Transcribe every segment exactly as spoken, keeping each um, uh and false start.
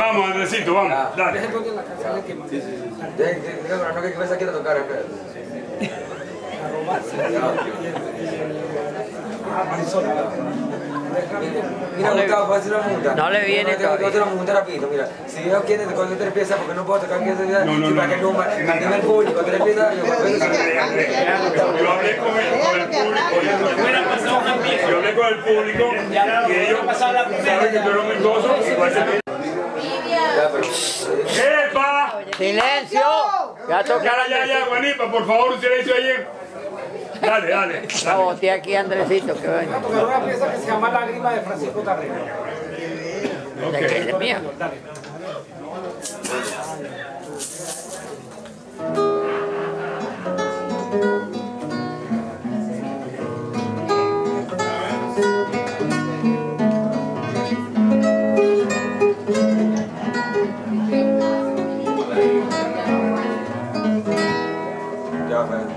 Vamos, Andresito, vamos, Ah. dale. Sí, sí, sí. Dejen que no que que quiera tocar acá. Mira, Gustavo, voy a hacer una pregunta. No le viene no, todavía. Voy a hacer una pregunta rapidito, mira. Si Dios quiere, cuando usted empieza, porque no puedo tocar aquí ese día, No, no, si no, para que no, no. anime el público, cuando él empieza, yo voy a Yo hablé con el, con el público, yo hablé con el público y ellos saben que tú eres muy gozo y va a ser... ¡Epa! ¡Silencio! Ya toca. Ya, ya, ya, Juanipa, por favor, un silencio ahí. Dale, dale. La boté aquí, Andresito, que venga. Porque una pieza que se llama Lágrima de Francisco Tarrega. ¿De qué? ¿De mía? Dale. Ya, man.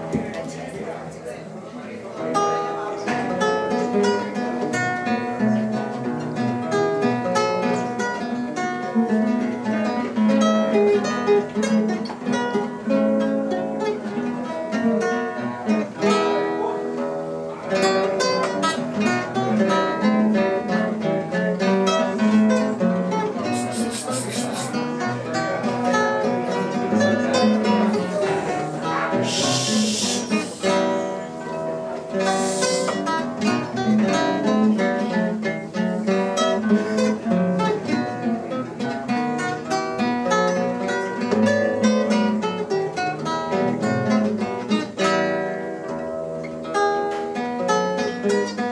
Thank you.